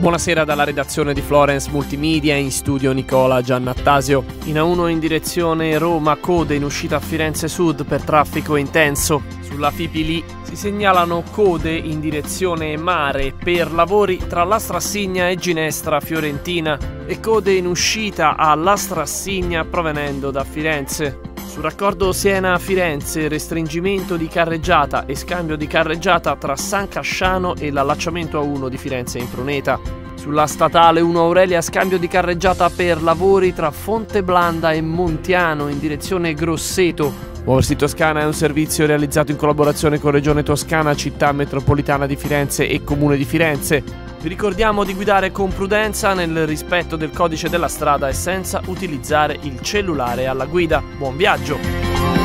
Buonasera dalla redazione di Florence Multimedia, in studio Nicola Giannattasio. In A1 in direzione Roma, code in uscita a Firenze Sud per traffico intenso. Sulla Fipili si segnalano code in direzione mare per lavori tra Lastrassigna e Ginestra Fiorentina e code in uscita a Lastrassigna provenendo da Firenze. Sul raccordo Siena-Firenze, restringimento di carreggiata e scambio di carreggiata tra San Casciano e l'allacciamento A1 di Firenze in Pruneta. Sulla statale 1 Aurelia, scambio di carreggiata per lavori tra Fonteblanda e Montiano in direzione Grosseto. Muoversi Toscana è un servizio realizzato in collaborazione con Regione Toscana, Città Metropolitana di Firenze e Comune di Firenze. Vi ricordiamo di guidare con prudenza nel rispetto del codice della strada e senza utilizzare il cellulare alla guida. Buon viaggio!